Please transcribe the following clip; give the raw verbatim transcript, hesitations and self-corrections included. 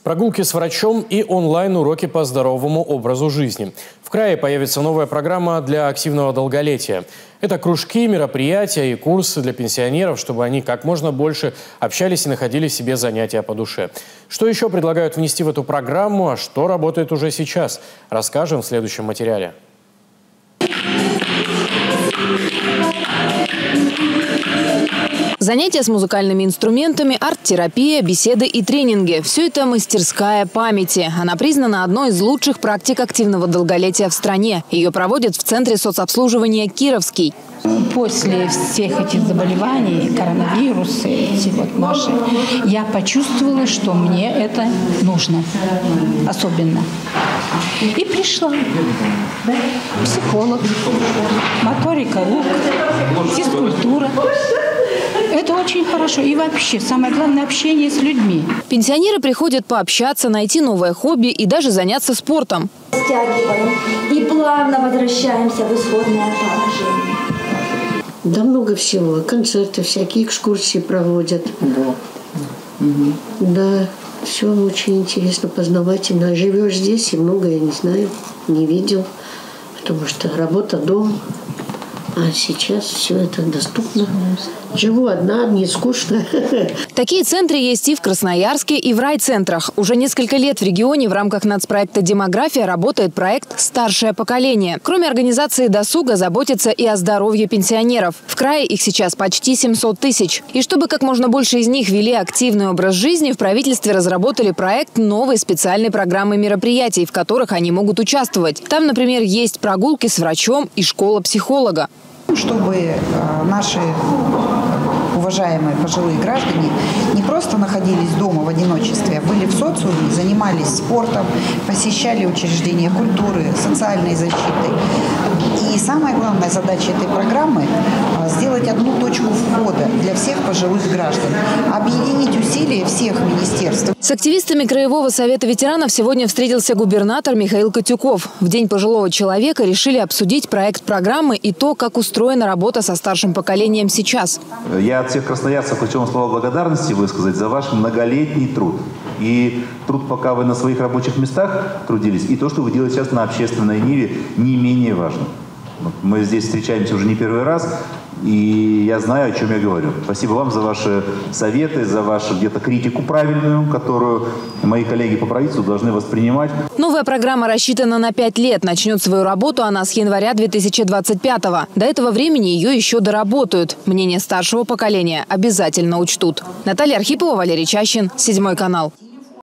Прогулки с врачом и онлайн-уроки по здоровому образу жизни. В крае появится новая программа для активного долголетия. Это кружки, мероприятия и курсы для пенсионеров, чтобы они как можно больше общались и находили себе занятия по душе. Что еще предлагают внести в эту программу, а что работает уже сейчас, расскажем в следующем материале. Занятия с музыкальными инструментами, арт-терапия, беседы и тренинги – все это мастерская памяти. Она признана одной из лучших практик активного долголетия в стране. Ее проводят в Центре соцобслуживания «Кировский». После всех этих заболеваний, коронавируса, эти вот наши, я почувствовала, что мне это нужно особенно. И пришла. Психолог, моторика рук, физкультура. Это очень хорошо. И вообще, самое главное, общение с людьми. Пенсионеры приходят пообщаться, найти новое хобби и даже заняться спортом. Стягиваем и плавно возвращаемся в исходное положение. Да много всего. Концерты всякие, экскурсии проводят. Да. Угу. Да, все очень интересно, познавательно. Живешь здесь и многое не знаю, не видел. Потому что работа, дом. А сейчас все это доступно. Живу одна, не скучно. Такие центры есть и в Красноярске, и в райцентрах. Уже несколько лет в регионе в рамках нацпроекта «Демография» работает проект «Старшее поколение». Кроме организации досуга, заботится и о здоровье пенсионеров. В крае их сейчас почти семьсот тысяч. И чтобы как можно больше из них вели активный образ жизни, в правительстве разработали проект новой специальной программы мероприятий, в которых они могут участвовать. Там, например, есть прогулки с врачом и школа психолога. Чтобы наши уважаемые пожилые граждане не просто находились дома в одиночестве, а были в социуме, занимались спортом, посещали учреждения культуры, социальной защиты. И самая главная задача этой программы – сделать одну точку входа для всех пожилых граждан, объединить усилия всех министерств. С активистами Краевого совета ветеранов сегодня встретился губернатор Михаил Котюков. В День пожилого человека решили обсудить проект программы и то, как устроена работа со старшим поколением сейчас. Я от всех красноярцев хочу вам слова благодарности высказать за ваш многолетний труд. И труд, пока вы на своих рабочих местах трудились, и то, что вы делаете сейчас на общественной ниве, не менее важно. Мы здесь встречаемся уже не первый раз, и я знаю, о чем я говорю. Спасибо вам за ваши советы, за вашу где-то критику правильную, которую мои коллеги по правительству должны воспринимать. Новая программа рассчитана на пять лет. Начнет свою работу она с января две тысячи двадцать пятого. До этого времени ее еще доработают. Мнение старшего поколения обязательно учтут. Наталья Архипова, Валерий Чащин, Седьмой канал.